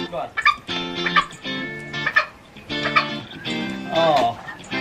Oh.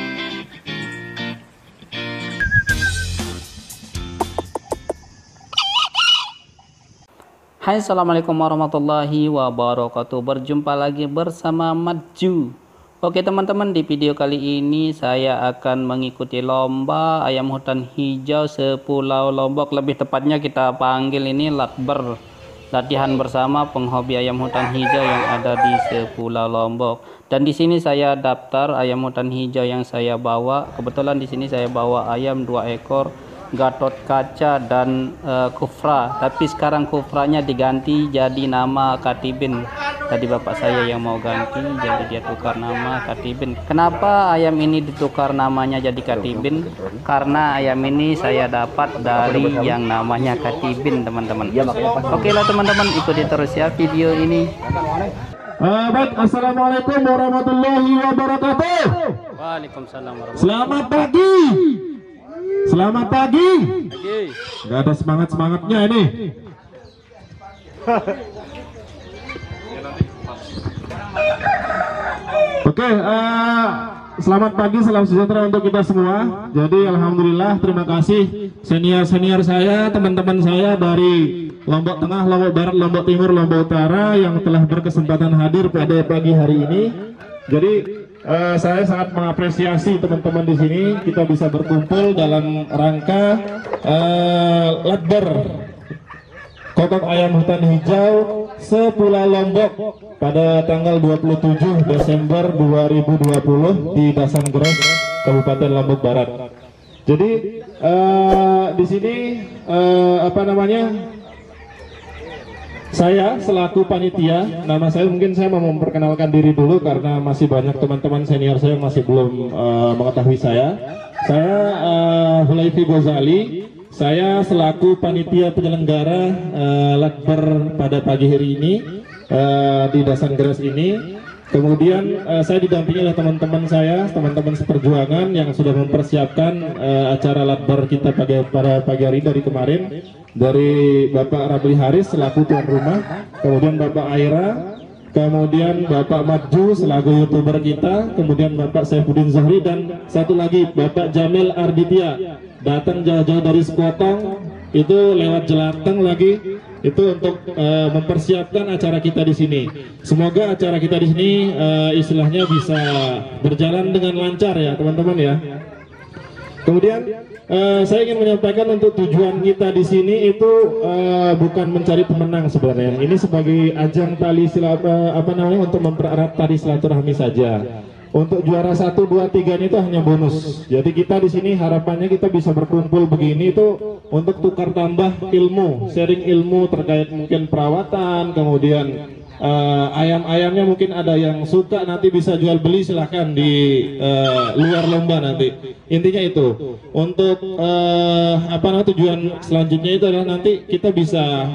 Hai, assalamualaikum warahmatullahi wabarakatuh. Berjumpa lagi bersama Maju. Oke teman-teman, di video kali ini saya akan mengikuti lomba ayam hutan hijau sepulau Lombok. Lebih tepatnya kita panggil ini Lakber, latihan bersama penghobi ayam hutan hijau yang ada di sepulau Lombok. Dan di sini saya daftar ayam hutan hijau yang saya bawa. Kebetulan di sini saya bawa ayam 2 ekor, Gatot Kaca dan Kufra, tapi sekarang Kufranya diganti jadi nama Katibin. Tadi bapak saya yang mau ganti, jadi dia tukar nama Katibin. Kenapa ayam ini ditukar namanya jadi Katibin? Karena ayam ini saya dapat dari yang namanya Katibin, teman-teman. Oke lah teman-teman, ikuti terus ya video ini. Baik, assalamualaikum warahmatullahi wabarakatuh. Waalaikumsalam warahmatullahi wabarakatuh. Selamat pagi. Selamat pagi. Gak ada semangat-semangatnya ini. Oke, selamat pagi, salam sejahtera untuk kita semua. Jadi alhamdulillah, terima kasih senior-senior saya, teman-teman saya dari Lombok Tengah, Lombok Barat, Lombok Timur, Lombok Utara yang telah berkesempatan hadir pada pagi hari ini. Jadi saya sangat mengapresiasi teman-teman di sini, kita bisa berkumpul dalam rangka Lakber Kokok Ayam Hutan Hijau sepulau Lombok pada tanggal 27 Desember 2020 di Dasanggeros, Kabupaten Lombok Barat. Jadi di sini saya selaku panitia, nama saya mungkin saya mau memperkenalkan diri dulu karena masih banyak teman-teman senior saya yang masih belum mengetahui saya. Saya Hulaifi Ghazali, saya selaku panitia penyelenggara Lakber pada pagi hari ini di Dasanggeros ini. Kemudian saya didampingi oleh teman-teman saya, teman-teman seperjuangan yang sudah mempersiapkan acara Lakber kita pada pagi hari dari kemarin. Dari Bapak Rabli Haris selaku tuan rumah, kemudian Bapak Aira, kemudian Bapak Maju selaku YouTuber kita, kemudian Bapak Saifuddin Zohri, dan satu lagi Bapak Jamil Arditya, datang jauh-jauh dari Sekotong, itu lewat Jelateng lagi, itu untuk mempersiapkan acara kita di sini. Semoga acara kita di sini istilahnya bisa berjalan dengan lancar ya teman-teman ya. Kemudian saya ingin menyampaikan untuk tujuan kita di sini itu bukan mencari pemenang sebenarnya. Ini sebagai ajang tali untuk mempererat tali silaturahmi saja. Untuk juara 1, 2, 3 itu hanya bonus. Jadi kita di sini harapannya kita bisa berkumpul begini itu untuk tukar tambah ilmu, sharing ilmu terkait mungkin perawatan, kemudian ayam-ayamnya mungkin ada yang suka nanti bisa jual beli, silahkan di luar lomba nanti. Intinya itu untuk tujuan selanjutnya itu adalah nanti kita bisa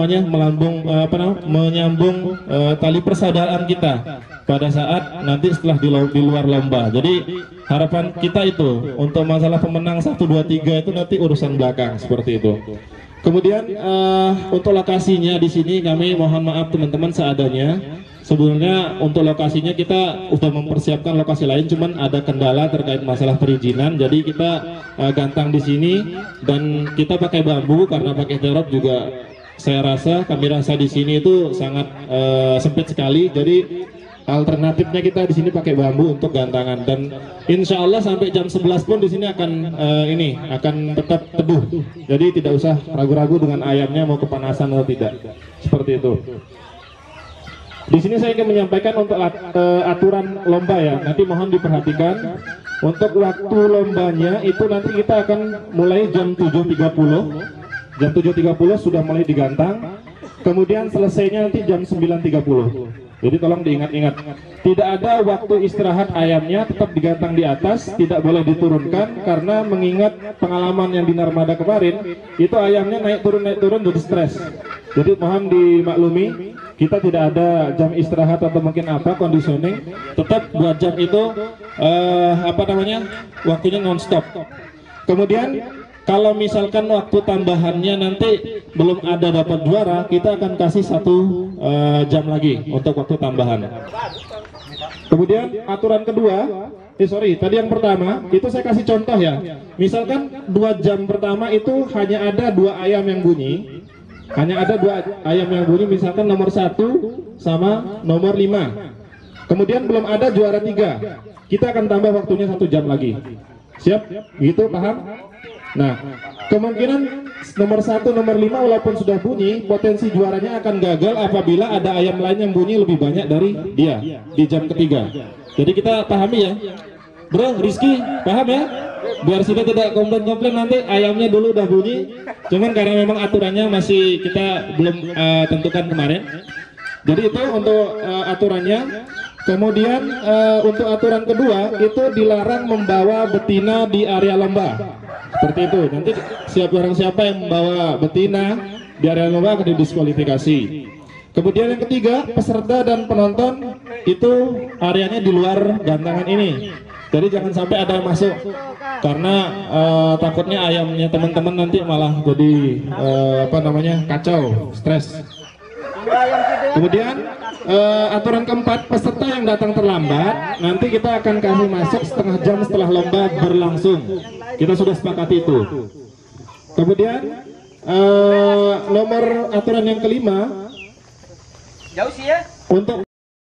menyambung tali persaudaraan kita pada saat nanti setelah di luar lomba. Jadi harapan kita itu untuk masalah pemenang 1, 2, 3 itu nanti urusan belakang seperti itu. Kemudian untuk lokasinya di sini kami mohon maaf teman-teman seadanya. Sebenarnya untuk lokasinya kita sudah mempersiapkan lokasi lain, cuman ada kendala terkait masalah perizinan. Jadi kita gantang di sini dan kita pakai bambu karena pakai terop juga. Kami rasa di sini itu sangat sempit sekali. Jadi alternatifnya kita di sini pakai bambu untuk gantangan, dan insya Allah sampai jam 11 pun di sini akan tetap teduh. Jadi tidak usah ragu-ragu dengan ayamnya mau kepanasan atau tidak, seperti itu. Di sini saya ingin menyampaikan untuk aturan lomba ya. Nanti mohon diperhatikan untuk waktu lombanya itu nanti kita akan mulai jam 7.30. Jam 7.30 sudah mulai digantang. Kemudian selesainya nanti jam 9.30. Jadi tolong diingat-ingat, tidak ada waktu istirahat ayamnya, tetap digantang di atas, tidak boleh diturunkan karena mengingat pengalaman yang di Narmada kemarin, itu ayamnya naik turun jadi stres. Jadi mohon dimaklumi, kita tidak ada jam istirahat atau mungkin conditioning, tetap buat jam itu waktunya non-stop. Kemudian Kalau misalkan waktu tambahannya nanti belum ada dapat juara, kita akan kasih 1 jam lagi untuk waktu tambahan. Kemudian aturan kedua, tadi yang pertama itu saya kasih contoh ya. Misalkan 2 jam pertama itu hanya ada 2 ayam yang bunyi, misalkan nomor 1 sama nomor 5. Kemudian belum ada juara 3, kita akan tambah waktunya 1 jam lagi. Siap? Gitu, paham? Nah, kemungkinan nomor 1, nomor 5 walaupun sudah bunyi, potensi juaranya akan gagal apabila ada ayam lain yang bunyi lebih banyak dari dia di jam ketiga. Jadi kita pahami ya, Bro, Rizky, paham ya? Biar kita tidak komplain-komplain nanti ayamnya dulu udah bunyi, cuman karena memang aturannya masih kita belum tentukan kemarin. Jadi itu untuk aturannya. Kemudian untuk aturan kedua itu dilarang membawa betina di area lomba. Seperti itu. Nanti siapa yang membawa betina di area lomba akan didiskualifikasi. Kemudian yang ketiga, peserta dan penonton itu areanya di luar gantangan ini. Jadi jangan sampai ada yang masuk, karena takutnya ayamnya teman-teman nanti malah jadi kacau, stres. Kemudian aturan keempat, peserta yang datang terlambat nanti kita akan kasih masuk setengah jam setelah lomba berlangsung. Kita sudah sepakati itu. Kemudian nomor aturan yang kelima, jauh sih ya. Untuk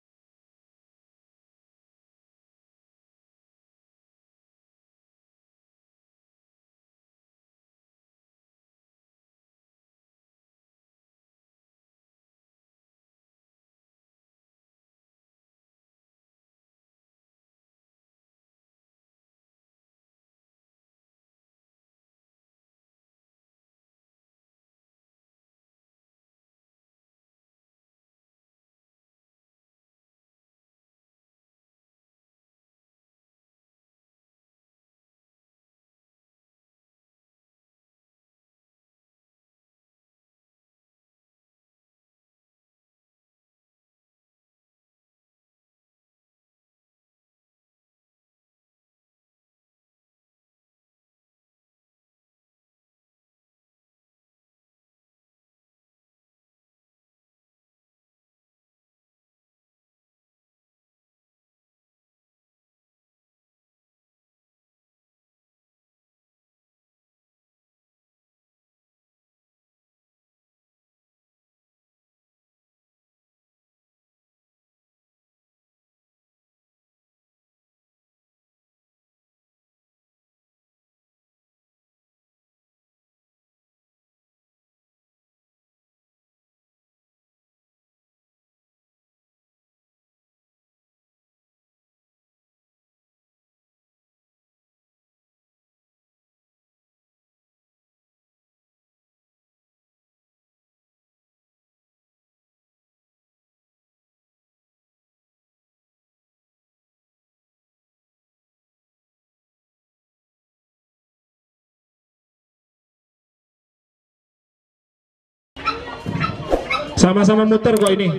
sama-sama muter kok ini.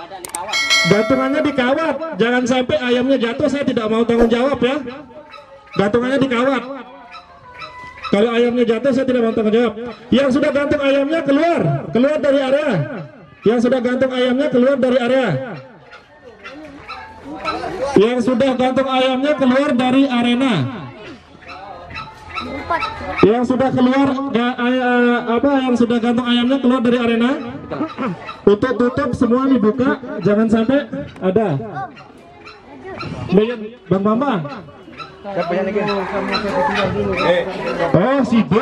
Gantungannya dikawat, jangan sampai ayamnya jatuh, saya tidak mau tanggung jawab ya. Gantungannya dikawat. Kalau ayamnya jatuh saya tidak mau tanggung jawab. Yang sudah gantung ayamnya keluar dari area. Yang sudah gantung ayamnya keluar dari area. Yang sudah gantung ayamnya keluar dari arena. Yang sudah keluar yang sudah gantung ayamnya keluar dari arena. Untuk tutup semua dibuka, jangan sampai ada. Bang Bambang. Oh, si B.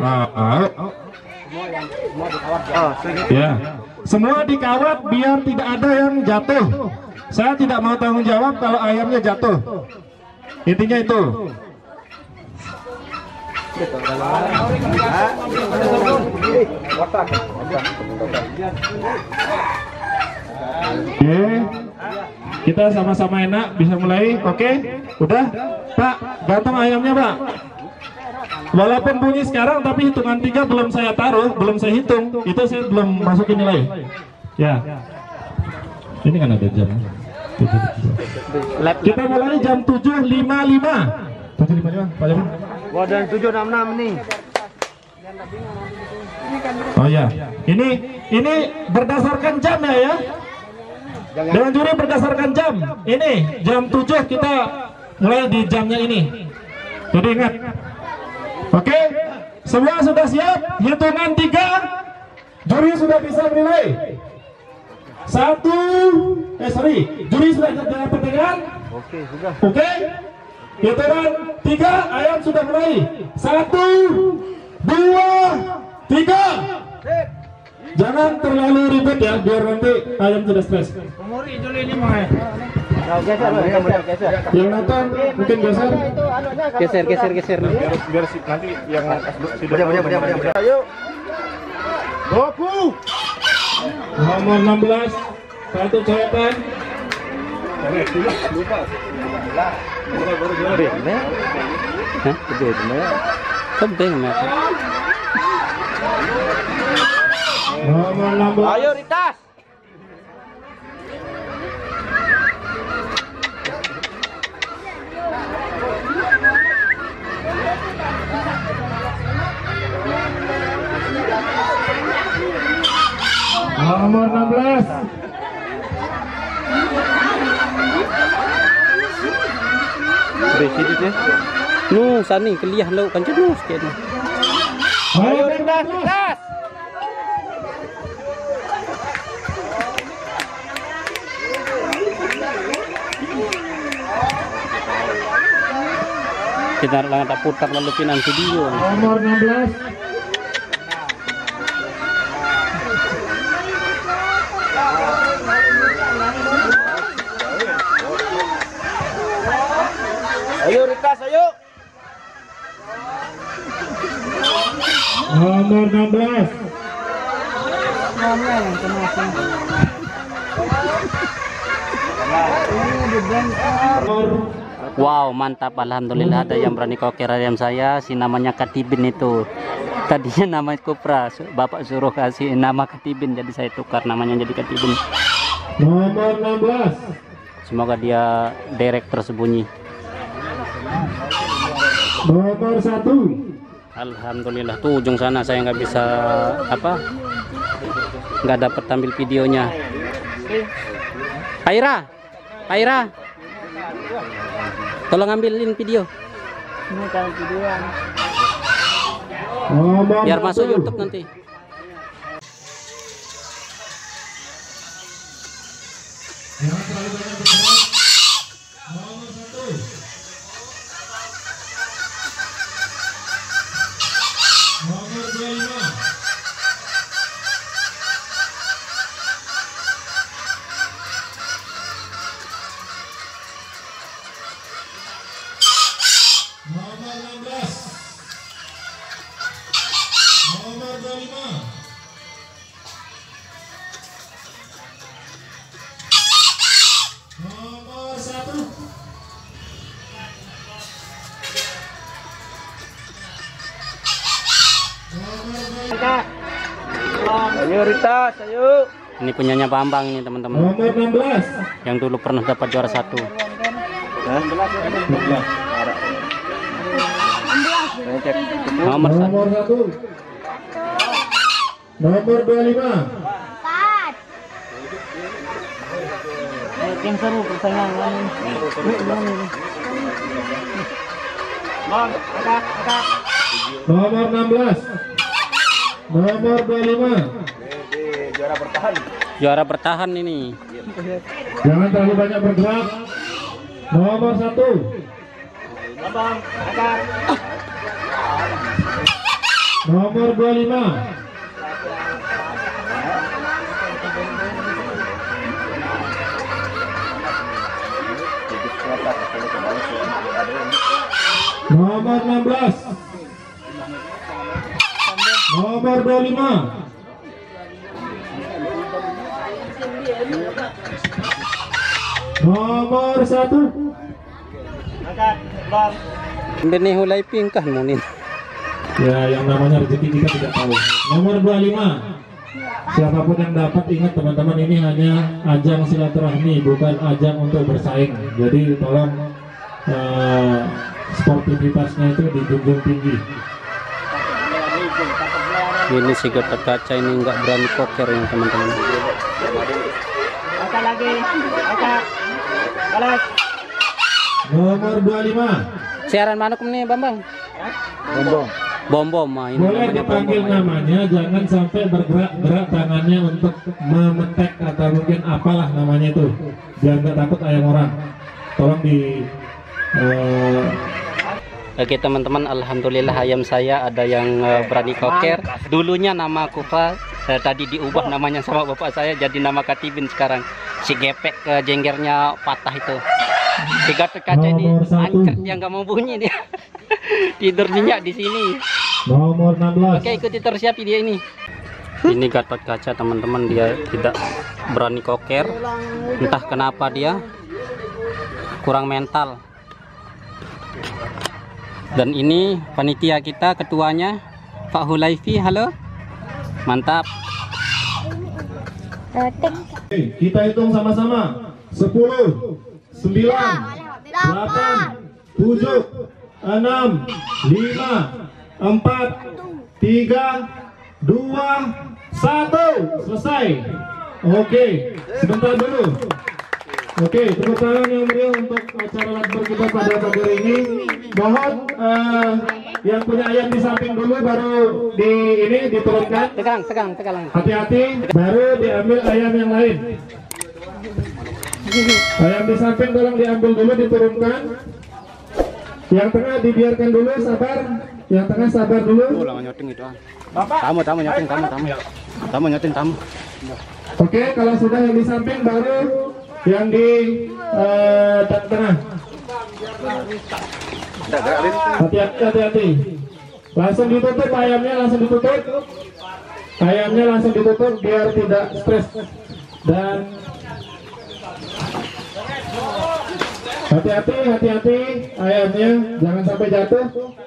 Ya. Semua dikawat biar tidak ada yang jatuh. Saya tidak mau tanggung jawab kalau ayamnya jatuh. Intinya itu. Oke, kita sama-sama enak, bisa mulai. Oke, udah Pak, gantung ayamnya Pak. Walaupun bunyi sekarang, tapi hitungan 3 belum saya taruh, belum saya hitung. Itu saya belum masukin nilai. Ya, ini kan ada jam. Kita mulai jam 7.55. 7.55, Pak Jamin. Wah, dan 7.66 nih. Oh ya, ini berdasarkan jam ya. Dengan juri berdasarkan jam. Ini jam 7 kita mulai di jamnya ini. Jadi ingat. Oke, semua sudah siap? Hitungan 3, juri sudah bisa menilai. 1, juri sudah dapat dengan? Oke, sudah. Oke, hitungan 3, ayam sudah mulai. 1, 2, 3. Jangan terlalu ribet ya, biar nanti ayam tidak stres. Yang nonton mungkin geser. Geser. Biar nanti yang sudah. Ayo. Goku. Nomor 16, satu coretan. Lupa. Nomor 16. Ayo Ritas. Nomor 16. Sani keliah lo kan jenuh sikit. Ayo Ritas. Kita lang tak putar lalu pinan video. Nomor 16. Ayo Ritas, ayo. Nomor 16. Wow, mantap, alhamdulillah ada yang berani koker ayam saya. Si namanya Katibin itu. Tadinya nama Kupra, bapak suruh kasih nama Katibin, jadi saya tukar namanya jadi Katibin. Nomor 16. Semoga dia direct tersembunyi. Nomor 1. Alhamdulillah tuh ujung sana saya nggak bisa nggak dapat tampil videonya. Paira, tolong ambilin video. Ini kalau videoan. Biar masuk YouTube nanti. Ayo Ritas, ayo. Ini punyanya Bambang ini teman-teman. Nomor 16. Yang dulu pernah dapat juara 1. Nomor 1. Nomor 1. Nomor 25. Yang seru persaingan. Nomor 16. Nomor 25. Juara bertahan ini. Jangan terlalu banyak bergerak. Nomor 1. Nomor 25. Nomor 16. Nomor 25. Nomor 1. Benih hulai pingkah munin. Ya, yang namanya rezeki kita tidak tahu. Nomor 25. Siapapun yang dapat, ingat teman-teman, ini hanya ajang silaturahmi, bukan ajang untuk bersaing. Jadi tolong sportivitasnya itu dijunjung tinggi. Ini si Gatot Kaca ini nggak berani koker ya teman-teman. Apa lagi? Apa? Balas. Nomor 25. Siaran manuk nih Bambang. Bom-bom. Ini Boleh dipanggil namanya, jangan sampai bergerak-gerak tangannya untuk memetek atau mungkin apalah namanya itu. Biar nggak takut ayam orang. Tolong di Oke teman-teman, alhamdulillah ayam saya ada yang berani koker. Dulunya nama Kufa, tadi diubah namanya sama bapak saya jadi nama Katibin sekarang. Si gepek jenggernya patah itu. Si Gatot Kaca ini angker, yang nggak mau bunyi dia. Tidur nyenyak di sini. nomor 16. Oke, ikuti terus ya video ini. Ini Gatot Kaca teman-teman, dia tidak berani koker. Entah kenapa dia kurang mental. Dan ini panitia kita, ketuanya Pak Hulaifi. Halo, mantap. Kita hitung sama-sama. 10, 9, 8, 7, 6, 5, 4, 3, 2, 1. Selesai. Oke, sebentar dulu. Oke, tepuk tangan yang meriah untuk acara lakber kita pada pagi ini. Mohon yang punya ayam di samping dulu, baru diturunkan. Tegang. Hati-hati, baru diambil ayam yang lain. Ayam di samping tolong diambil dulu, diturunkan. Yang tengah dibiarkan dulu, sabar. Yang tengah sabar dulu. Tamu nyoting. Oke, kalau sudah yang di samping baru yang di tengah. Hati-hati. Langsung ditutup ayamnya, langsung ditutup. Ayamnya langsung ditutup biar tidak stres. Dan hati-hati ayamnya jangan sampai jatuh.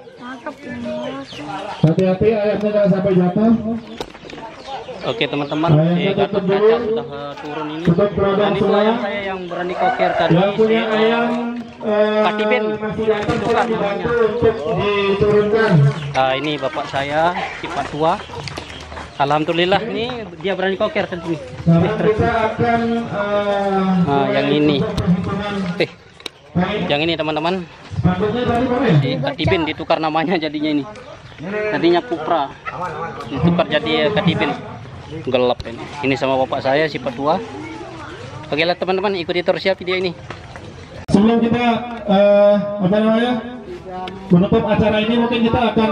Hati-hati ayamnya jangan sampai jatuh. Oke teman-teman, Gatot Kaca sudah turun ini. Dan itu ayam saya yang berani koker tadi. Yang punya ayam Katibin masih datang tolong dibantu untuk diturunkan. Nah, ini bapak saya sifat tua. Alhamdulillah nih dia berani koker tadi. Sekarang kita akan yang ini. Yang ini teman-teman. spanduknya tadi boleh? Si Katibin ditukar namanya jadinya ini. Tadinya Kupra. Ditukar jadi Katibin. Gelap ini. Ini sama bapak saya sifat tua. Oke lah teman-teman, ikuti terus ya video ini. Sebelum kita menutup acara ini, mungkin kita akan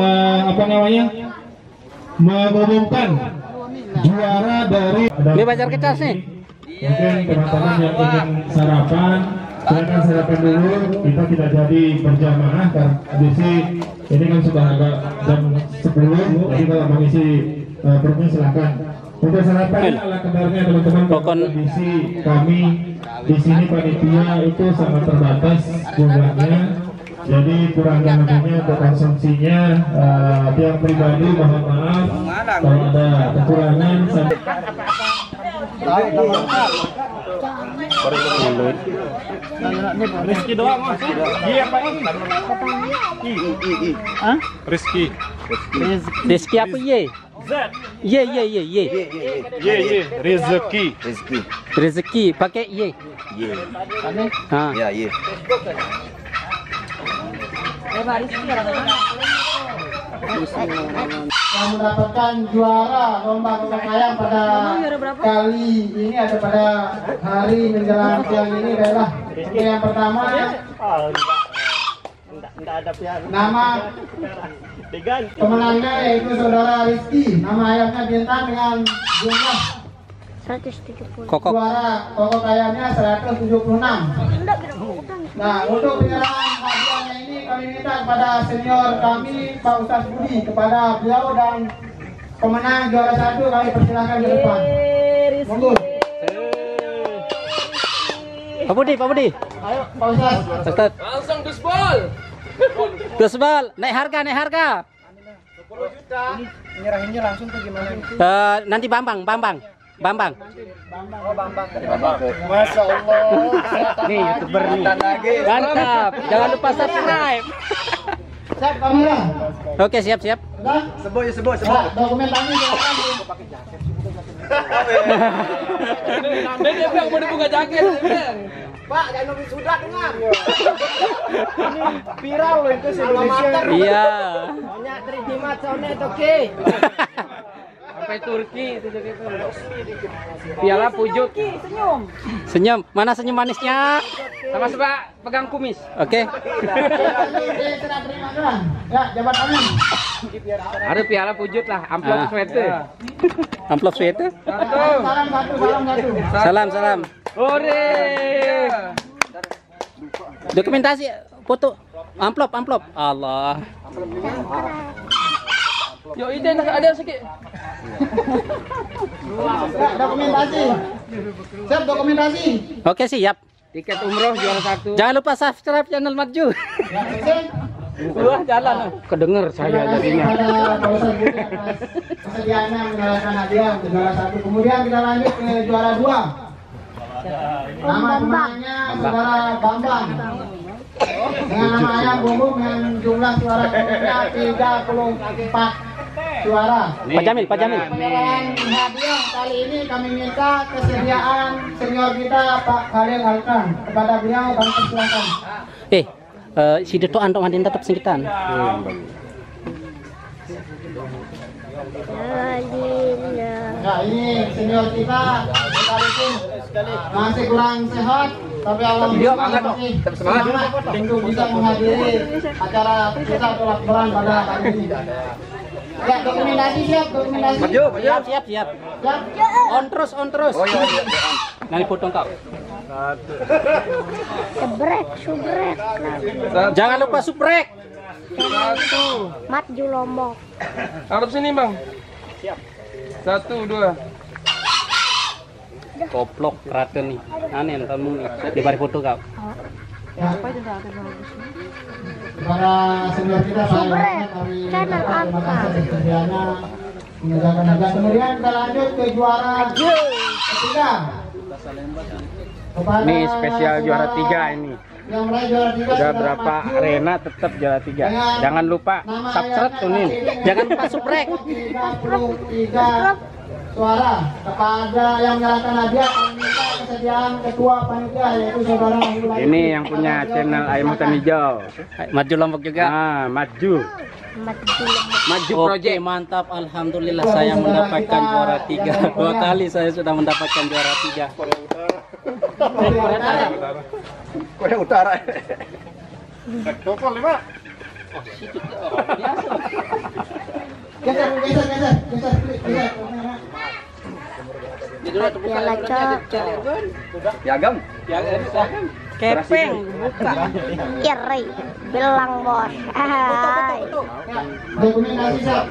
mengumumkan juara dari. Ini pacar kecas nih. Mungkin teman-teman yang ingin sarapan, silakan sarapan dulu. Kita tidak jadi berjamaah karena ini kan sudah agak jam 10. Jadi kalau mengisi perutnya silakan. Untuk sarapan ala kadarnya teman-teman. Kondisi kami di sini panitia itu sangat terbatas jumlahnya. Jadi kurang lebihnya untuk konsumsinya tiap pribadi mohon maaf kalau ada kekurangan. Rizky doang mas. Iya pak. Rizky apa ye? Ye. Rezeki pakai ye. Iya. Yang mendapatkan juara lomba kotak ayam pada kali ini ada pada hari menjelang siang ini adalah yang pertama nama pemenangnya yaitu saudara Rizky. Nama ayamnya bintang dengan jumlah 130. Kokok. juara kokok ayamnya 176. Nah, untuk penyerahan hadiahnya ini kami minta kepada senior kami Pak Ustaz Budi, kepada beliau dan pemenang juara 1 kami persilahkan ke depan. Monggo. Pak Budi. Ayo Pak Ustaz. Ustaz. Langsung dusbal. Naik harga. 10 juta. Nyerahinnya langsung ke gimana? Nanti Bambang. Oh, Bambang. Masya Allah. Nih, YouTuber nih. Mantap. Jangan lupa subscribe. Siap kamera. Oke, siap. Sudah? Sebut ya sebut. Ya, dokumen kami silakan. Dia bilang mau dibuka jaket. Pak, jangan nunggu sudah dengar. Viral loh itu sih Indonesia. Iya. Banyak terima soalnya itu oke. Sampai Turki itu gitu. Piala Pujut. Senyum. Mana senyum manisnya? Sama-sama pegang kumis. Oke. Ya, jabat kami. Ada piala Pujut lah, amplop sweater. Amplop sweater. Salam. Ore. Dokumentasi foto amplop. Allah. Yo ide ada sikit. Dokumentasi. Siap dokumentasi. Oke, siap. Tiket umroh juara 1. Jangan lupa subscribe channel Maju. Wah, jalan. Kedenger saya jadinya. Kesediaannya menyalahkan hadiah juara 1. Kemudian kita lanjut ke juara 2. Nama pemainnya saudara Bambang. Dengan nama ayam umum yang jumlah suaranya 34 suara. Pak Jamil. Penyerahan hadiah kali ini kami minta kesediaan senior kita Pak Khalil Alkan. Kepada beliau kami persilakan. Si Deto antok mandin tetap singkitan. Ya, ini senior kita sekalipun masih kurang sehat, tapi alhamdulillah masih semangat untuk bisa menghadiri acara kita tolak beran pada hari ini. Ya, dokumentasi siap. Siap. Siap. On terus. Oh iya. Nanti potong kau. Subrek. Jangan lupa subrek. Maju Lombok. Harap sini bang. Siap. 1, 2. Koplok keraton nih. Aneh nontonmu nih. Di bari foto kau. Para senior kita Channel apa? Menjaga naga. Kemudian kita lanjut ke juara ketiga. Ini spesial juara 3 ini. Yang meraih juara 3 Udah berapa arena tetap juara 3. Jangan lupa subscribe tunin. Jangan lupa subrek. 33 suara. Kepada yang menyerahkan hadiah kami minta kesediaan ketua panitia yaitu saudara Hulaifi. Ini yang punya channel Ayam Hutan Hijau. Maju Lombok juga. Maju project. Oke, mantap. Alhamdulillah saya mendapatkan juara 3. 2 kali saya sudah mendapatkan juara 3. Korea Utara. Topol 5. Geser. Piala cok. Piagam. Kepeng buka. Iri. Bilang bos. Hai. Dokumentasi siap.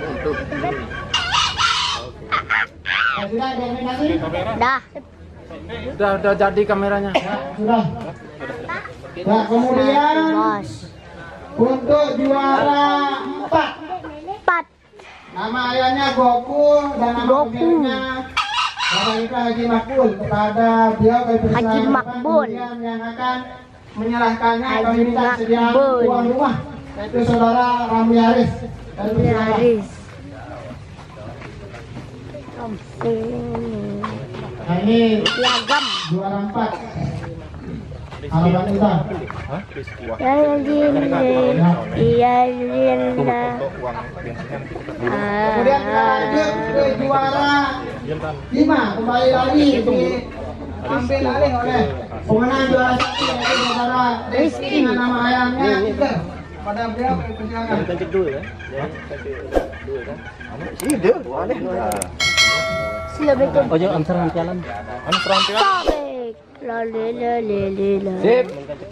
Sudah dokumentasi? Dah. Udah jadi kameranya. Sudah. Nah, kemudian Bos. untuk juara 4 nama ayahnya Goku dan nama pemiliknya Bapak kita Haji Makbul. Kepada beliau kami persilakan Haji Makbul. kemudian yang akan menyerahkannya kami Haji minta sediaan Makbul. tuan rumah yaitu saudara Ramli Haris. Kami persilakan. Nah, ini Piagam. juara 4 harapan kita. Kemudian kita lanjut ke juara 5. Kembali lagi diambil alih oleh pemenang juara 1 yaitu saudara Rizky dengan nama ayamnya Iker. Pada beliau kami persilakan. Ojo antaran jalan. Tarik. Lalala. Sip.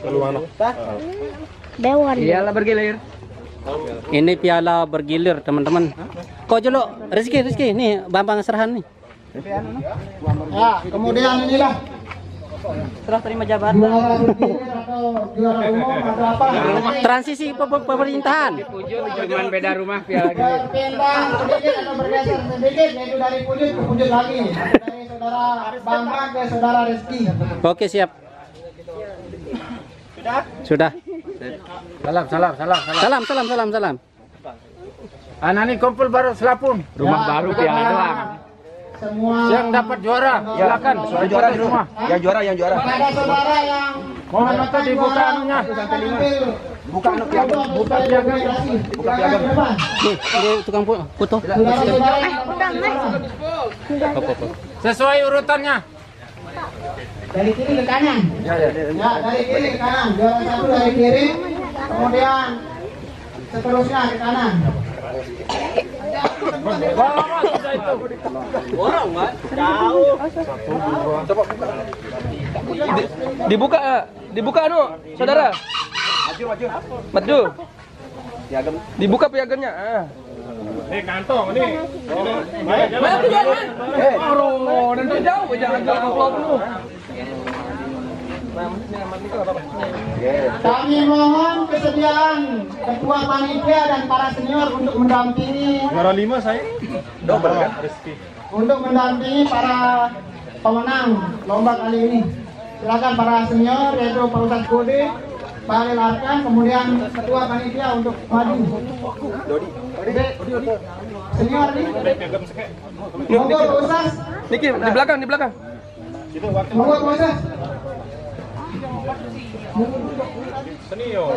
Dewan. Piala bergilir. Ini piala bergilir, teman-teman. Kok dulu Rizky, nih Bambang Serahan nih. Ya, kemudian inilah Serah terima jabatan. juara bergilir atau juara umum atau apa? Transisi pemerintahan. Cuman beda rumah piala gitu. Berpindah sedikit atau bergeser sedikit yaitu dari Pujut ke Pujut lagi. Dari saudara Bambang ke saudara Rizky. Oke, siap. Sudah. Salam. Anak ini kumpul baru selapun. Rumah baru piala doang. Semua Yang dapat juara, silakan. juara di rumah. Yang juara. Kepada saudara yang Mohon minta dibuka anunya. buka piagam. Buka piagam. Buka piagam. Ini tukang foto. Saudara-saudara Sesuai urutannya. dari kiri ke kanan. Ya, dari kiri ke kanan. Juara satu dari kiri, kemudian seterusnya ke kanan. Dibuka anu, saudara. Maju. Dibuka piagamnya. Nih kantong nih. Maju jangan. Nanti jauh jangan amplop lu. Kami mohon kesediaan ketua panitia dan para senior untuk mendampingi Juara 5 saya. Double kan? untuk mendampingi para pemenang lomba kali ini. Silakan para senior yaitu Pak Ustadz Kode, Pak Alil Arkan, kemudian ketua panitia untuk maju. Senior nih. Monggo Pak Ustadz. Niki di belakang. Monggo Pak Ustadz. Senior.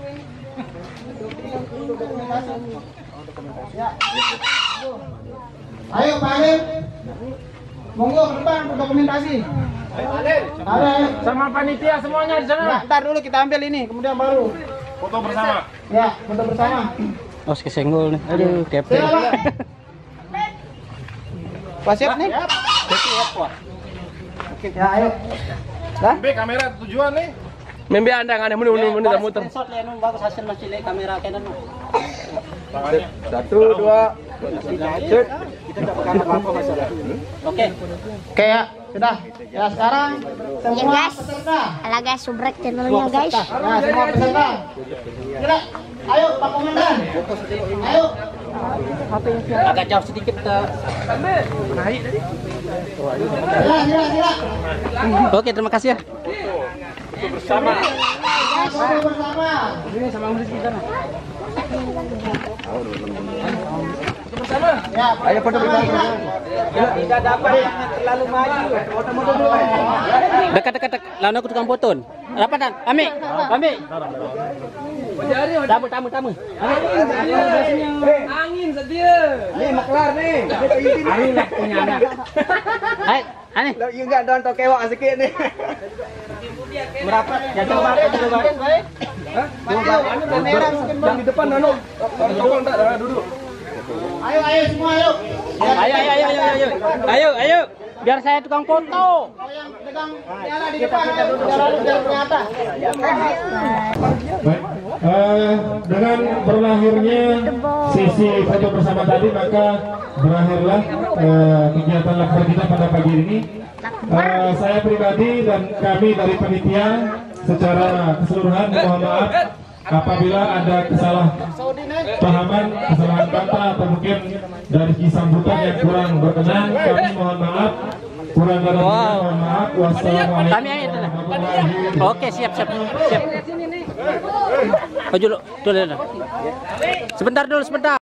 Ayo Pak Alil. Monggo ke depan untuk dokumentasi. Ayo. Sama panitia semuanya di sana. Ya, ntar dulu kita ambil ini, kemudian baru. Foto bersama. Ya, foto bersama. Oh, kesenggol nih. Aduh, kepet. Silakan. Pak siap nih? Ya, ayo. B kamera tujuan nih. Membe anda ngane mun muter. Bagus hasil masih kamera Canon. 1 2 shoot. Oke. Oke ya, sudah. Ya sekarang Ya semua guys. peserta. Ala guys, subrek channelnya guys. Nah, semua peserta. Kira, ayo Pak Komandan. Ayo. Agak jauh sedikit. Sila. Oke, terima kasih ya. Foto bersama. Ini sama Amris di sana. Ya, ayo foto bersama. Tidak dapat terlalu maju. Foto-foto dulu. Dekat. Lawan aku tukang foton. Rapatan. Ami. Tamu. Angin sedia. Nih, maklar nih. Angin punya anak. Hai, aneh. Iya enggak don tokewa sedikit nih. Merapat. Jadi baik. Kamera mungkin Bang. Di depan anu. Tolong enggak duduk. Ayo semua ayo. Ayo. Biar saya tukang foto. Yang pegang piala di depan jangan ternyata. Baik, dengan berakhirnya sesi foto bersama tadi, maka berakhirlah kegiatan lakbar kita pada pagi ini. Saya pribadi dan kami dari panitia secara keseluruhan mohon maaf apabila ada kesalahan kata atau mungkin dari segi sambutan yang kurang berkenan. Kami mohon maaf. Kurang dari mohon maaf. Wassalamualaikum warahmatullahi wabarakatuh. Oke, siap. Maju dulu. Sebentar.